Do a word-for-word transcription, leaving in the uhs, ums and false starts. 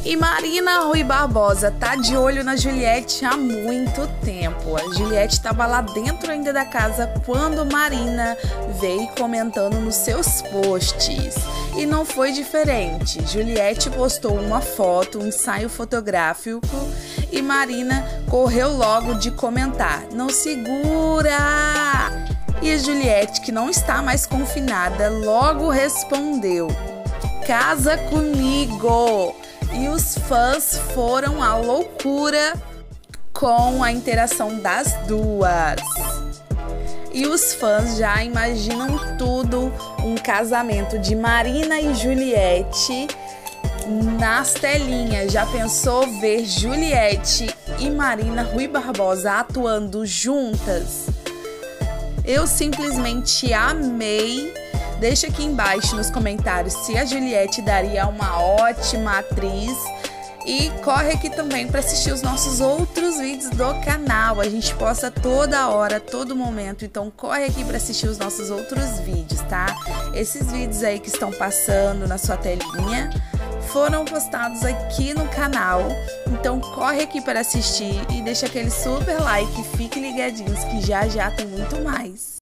E Marina Rui Barbosa tá de olho na Juliette há muito tempo. A Juliette estava lá dentro ainda da casa quando Marina veio comentando nos seus posts. E não foi diferente. Juliette postou uma foto, um ensaio fotográfico, e Marina correu logo de comentar: "Não segura!" E a Juliette, que não está mais confinada, logo respondeu: "Casa comigo!" E os fãs foram à loucura com a interação das duas. E os fãs já imaginam tudo, um casamento de Marina e Juliette nas telinhas. Já pensou ver Juliette e Marina Rui Barbosa atuando juntas? Eu simplesmente amei. Deixa aqui embaixo nos comentários se a Juliette daria uma ótima atriz. E corre aqui também para assistir os nossos outros vídeos do canal. A gente posta toda hora, todo momento. Então corre aqui para assistir os nossos outros vídeos, tá? Esses vídeos aí que estão passando na sua telinha foram postados aqui no canal. Então corre aqui para assistir e deixa aquele super like. Fique ligadinhos que já já tem muito mais.